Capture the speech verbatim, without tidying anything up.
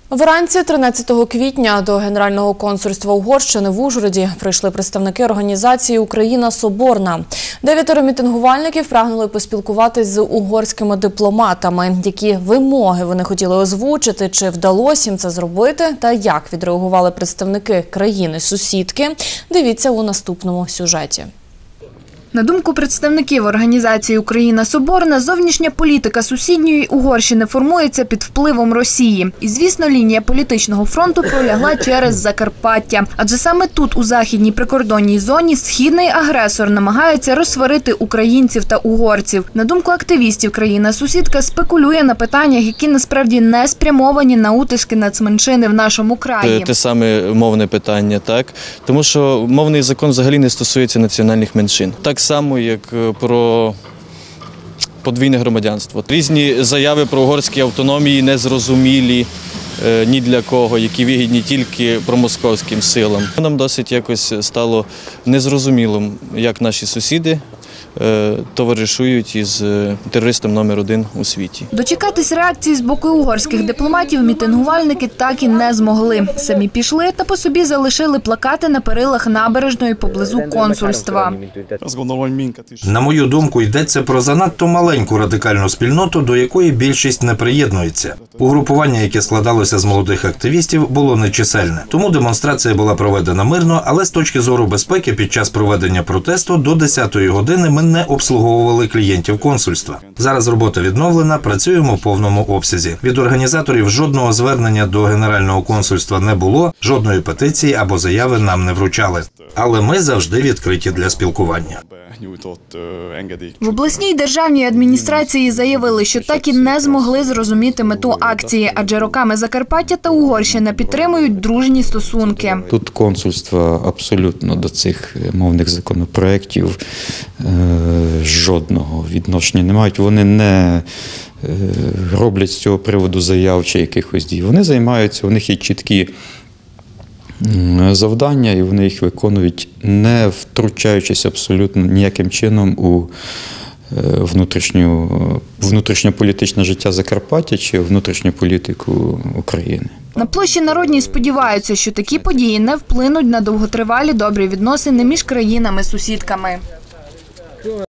Вранці тринадцятого квітня до Генерального консульства Угорщини в Ужгороді прийшли представники організації «Україна Соборна». Дев'ятеро мітингувальників прагнули поспілкуватись з угорськими дипломатами. Які вимоги вони хотіли озвучити, чи вдалося їм це зробити, та як відреагували представники країни-сусідки, дивіться у наступному сюжеті. На думку представників організації «Україна Соборна», зовнішня політика сусідньої Угорщини формується під впливом Росії. І, звісно, лінія політичного фронту пролягла через Закарпаття. Адже саме тут, у західній прикордонній зоні, східний агресор намагається розсварити українців та угорців. На думку активістів, країна-сусідка спекулює на питаннях, які насправді не спрямовані на утиски нацменшини в нашому краї. Те саме мовне питання, так? Тому що мовний закон взагалі не стосується національних меншин. Так само, як про подвійне громадянство. Різні заяви про угорські автономії незрозумілі ні для кого, які вигідні тільки промосковським силам. Нам досить якось стало незрозумілим, як наші сусіди товаришують із терористом номер один у світі. Дочекатись реакції з боку угорських дипломатів мітингувальники так і не змогли. Самі пішли та по собі залишили плакати на перилах набережної поблизу консульства. На мою думку, йдеться про занадто маленьку радикальну спільноту, до якої більшість не приєднується. Угрупування, яке складалося з молодих активістів, було нечисельне. Тому демонстрація була проведена мирно, але з точки зору безпеки під час проведення протесту до десятої години ми не обслуговували клієнтів консульства. Зараз робота відновлена, працюємо в повному обсязі. Від організаторів жодного звернення до Генерального консульства не було, жодної петиції або заяви нам не вручали. Але ми завжди відкриті для спілкування. В обласній державній адміністрації заявили, що так і не змогли зрозуміти мету акції, адже роками Закарпаття та Угорщина підтримують дружні стосунки. Тут консульства абсолютно до цих мовних законопроєктів е, жодного відношення не мають. Вони не е, роблять з цього приводу заяв чи якихось дій. Вони займаються, у них є чіткі завдання, і вони їх виконують, не втручаючись абсолютно ніяким чином у внутрішню, внутрішньополітичне життя Закарпаття чи внутрішню політику України. На площі Народній сподіваються, що такі події не вплинуть на довготривалі добрі відносини між країнами-сусідками.